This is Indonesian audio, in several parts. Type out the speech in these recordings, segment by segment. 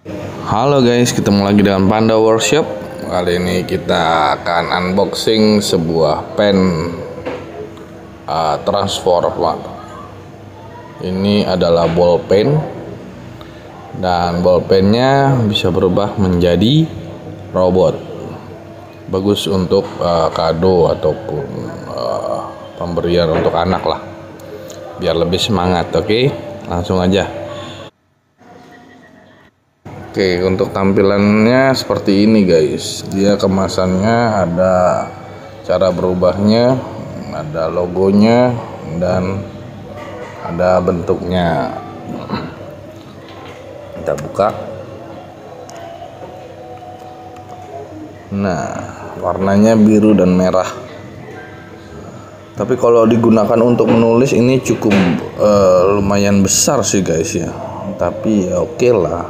Halo guys, ketemu lagi dengan Panda Workshop. Kali ini kita akan unboxing sebuah pen transformer. Ini adalah ballpen, dan ballpennya bisa berubah menjadi robot. Bagus untuk kado ataupun pemberian untuk anak lah, biar lebih semangat. Oke, langsung aja. Oke, untuk tampilannya seperti ini guys. Dia kemasannya ada cara berubahnya, ada logonya, dan ada bentuknya. Kita buka. Nah, warnanya biru dan merah. Tapi kalau digunakan untuk menulis ini cukup lumayan besar sih guys ya. Tapi ya oke lah.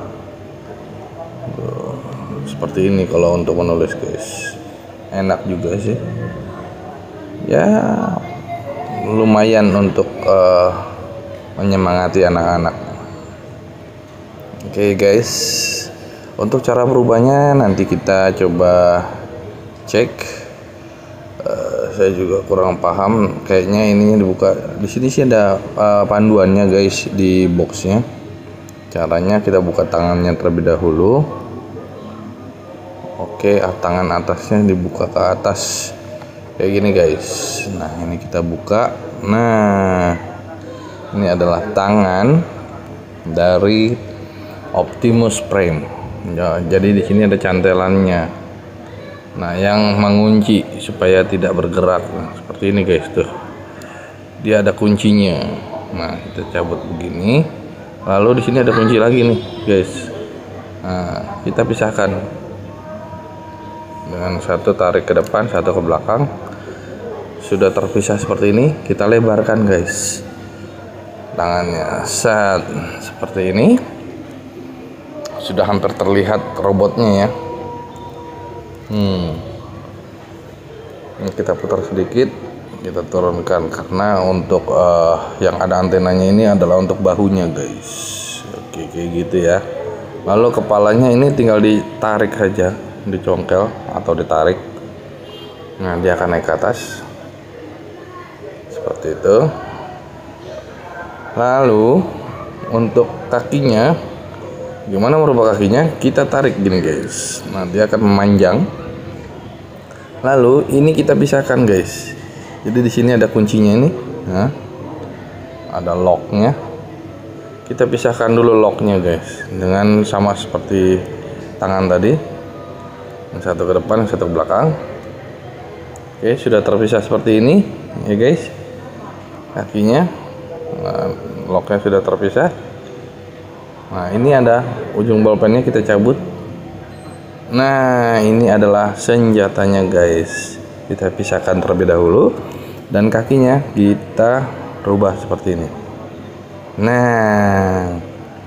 Seperti ini kalau untuk menulis guys, enak juga sih ya, lumayan untuk menyemangati anak-anak. Oke guys, untuk cara berubahnya nanti kita coba cek. Saya juga kurang paham, kayaknya ininya dibuka di sini sih, ada panduannya guys di boxnya. Caranya kita buka tangannya terlebih dahulu. Oke, tangan atasnya dibuka ke atas kayak gini guys. Nah, ini kita buka. Nah, ini adalah tangan dari Optimus Prime ya, jadi di sini ada cantelannya. Nah, yang mengunci supaya tidak bergerak. Nah, seperti ini guys, tuh dia ada kuncinya. Nah, kita cabut begini, lalu di sini ada kunci lagi nih guys. Nah, kita pisahkan dengan satu tarik ke depan, satu ke belakang. Sudah terpisah seperti ini, kita lebarkan guys tangannya, set seperti ini. Sudah hampir terlihat robotnya ya. Ini kita putar sedikit, kita turunkan karena untuk yang ada antenanya ini adalah untuk bahunya guys. Oke, kayak gitu ya. Lalu kepalanya ini tinggal ditarik saja, dicongkel atau ditarik. Nah, dia akan naik ke atas seperti itu. Lalu untuk kakinya, gimana merubah kakinya? Kita tarik gini guys. Nah, dia akan memanjang. Lalu ini kita pisahkan guys. Jadi di sini ada kuncinya ini. Nah, ada locknya. Kita pisahkan dulu locknya guys, dengan sama seperti tangan tadi. Satu ke depan, satu ke belakang. Oke, sudah terpisah seperti ini ya guys. Kakinya, nah, locknya sudah terpisah. Nah, ini ada ujung bolpennya, kita cabut. Nah, ini adalah senjatanya guys. Kita pisahkan terlebih dahulu, dan kakinya kita rubah seperti ini. Nah,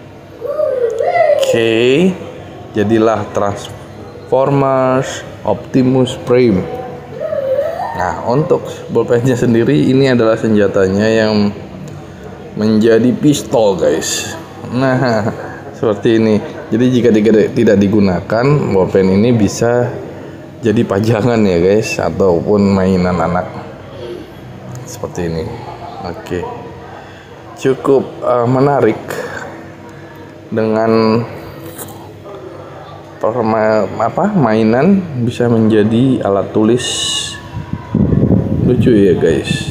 oke, jadilah Transformers Optimus Prime. Nah, untuk bolpennya sendiri, ini adalah senjatanya yang menjadi pistol guys. Nah, seperti ini. Jadi jika tidak digunakan, bolpen ini bisa jadi pajangan ya guys, ataupun mainan anak seperti ini. Oke, cukup menarik dengan mainan bisa menjadi alat tulis. Lucu ya guys.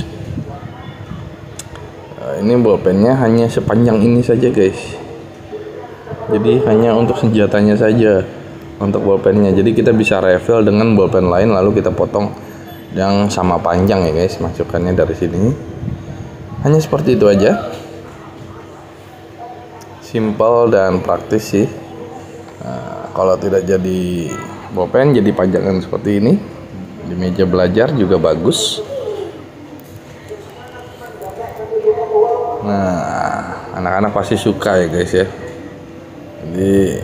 Ini bolpennya hanya sepanjang ini saja guys. Jadi hanya untuk senjatanya saja untuk bolpennya. Jadi kita bisa refill dengan bolpen lain, lalu kita potong yang sama panjang ya guys, masukkannya dari sini. Hanya seperti itu aja. Simple dan praktis sih. Nah, kalau tidak jadi bolpen, jadi pajangan seperti ini. Di meja belajar juga bagus. Nah, anak-anak pasti suka ya guys ya. Jadi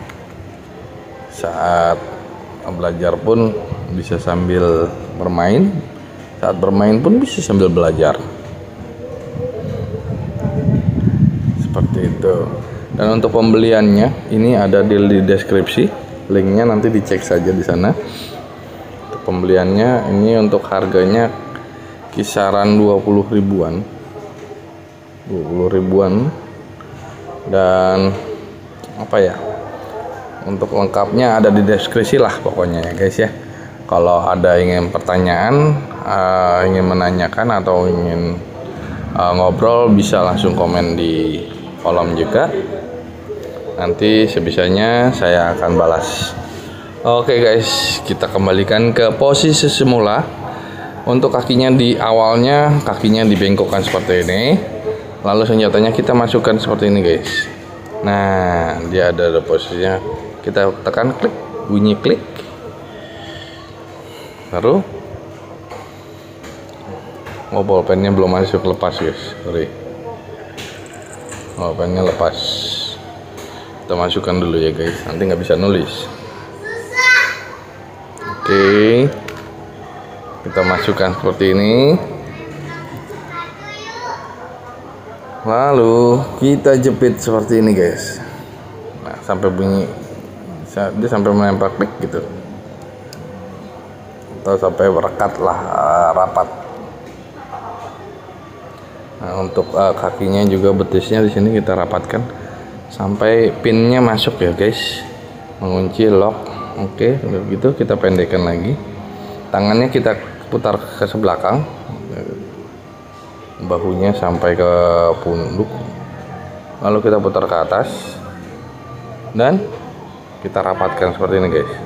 saat belajar pun bisa sambil bermain, saat bermain pun bisa sambil belajar. Seperti itu. Dan untuk pembeliannya ini ada di deskripsi, linknya nanti dicek saja di sana. Untuk pembeliannya ini untuk harganya kisaran 20 ribuan, dan apa ya, untuk lengkapnya ada di deskripsi lah pokoknya ya guys ya. Kalau ada ingin pertanyaan, ingin menanyakan atau ingin ngobrol, bisa langsung komen di kolom juga. Nanti sebisanya saya akan balas. Oke guys, kita kembalikan ke posisi semula. Untuk kakinya di awalnya, kakinya dibengkokkan seperti ini. Lalu senjatanya kita masukkan seperti ini guys. Nah, dia ada posisinya. Kita tekan klik, bunyi klik. Baru bolpennya belum masuk, lepas guys, sorry. Bolpennya lepas. Kita masukkan dulu ya guys, nanti nggak bisa nulis. Oke, kita masukkan seperti ini. Lalu kita jepit seperti ini guys. Nah, sampai bunyi, dia sampai menempel klik gitu, atau sampai rekat lah, rapat. Nah, untuk kakinya juga betisnya di sini kita rapatkan sampai pinnya masuk ya guys, mengunci lock. Oke, udah gitu kita pendekkan lagi. Tangannya kita putar ke sebelakang, bahunya sampai ke punduk, lalu kita putar ke atas dan kita rapatkan seperti ini guys.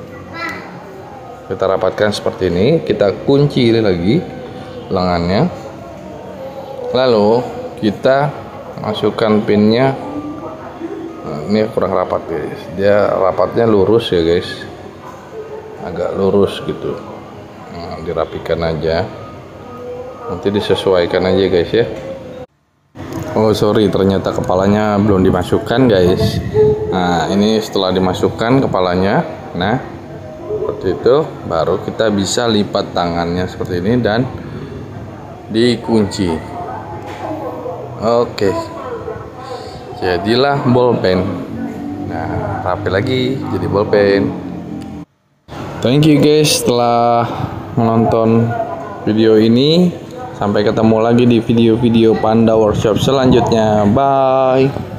Kita rapatkan seperti ini, kita kunci lagi lengannya, lalu kita masukkan pinnya. Nah, ini kurang rapat guys, dia rapatnya lurus ya guys, agak lurus gitu. Nah, dirapikan aja, nanti disesuaikan aja guys ya. Oh sorry, ternyata kepalanya belum dimasukkan guys. Nah, ini setelah dimasukkan kepalanya, nah seperti itu, baru kita bisa lipat tangannya seperti ini dan dikunci. Oke, jadilah bolpen. Nah, rapi lagi jadi bolpen. Thank you guys telah menonton video ini. Sampai ketemu lagi di video-video Panda Workshop selanjutnya. Bye.